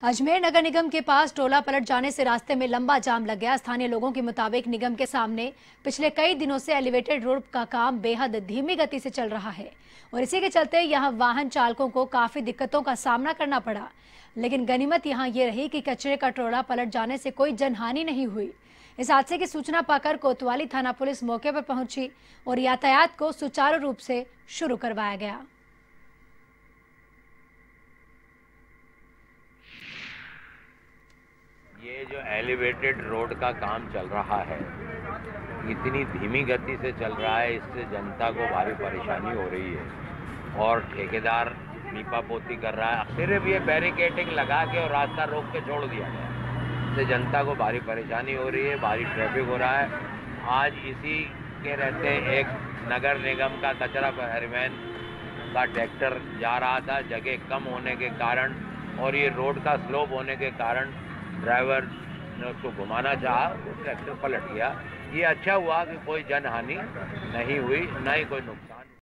अजमेर नगर निगम के पास टोला पलट जाने से रास्ते में लंबा जाम लग गया। स्थानीय लोगों के मुताबिक निगम के सामने पिछले कई दिनों से एलिवेटेड रोड का काम बेहद धीमी गति से चल रहा है और इसी के चलते यहां वाहन चालकों को काफी दिक्कतों का सामना करना पड़ा। लेकिन गनीमत यहां ये रही कि कचरे का टोला पलट जाने से कोई जनहानि नहीं हुई। इस हादसे की सूचना पाकर कोतवाली थाना पुलिस मौके पर पहुंची और यातायात को सुचारू रूप से शुरू करवाया गया। ये जो एलिवेटेड रोड का काम चल रहा है, इतनी धीमी गति से चल रहा है, इससे जनता को भारी परेशानी हो रही है और ठेकेदार नीपा पोती कर रहा है। सिर्फ ये बैरिकेडिंग लगा के और रास्ता रोक के छोड़ दिया गया, इससे जनता को भारी परेशानी हो रही है, भारी ट्रैफिक हो रहा है। आज इसी के रहते एक नगर निगम का कचरा परिवहन का ट्रैक्टर जा रहा था, जगह कम होने के कारण और ये रोड का स्लोप होने के कारण ड्राइवर ने उसको घुमाना चाहा, वो ट्रैक्टर पलट गया। ये अच्छा हुआ कि कोई जनहानि नहीं हुई, न ही कोई नुकसान।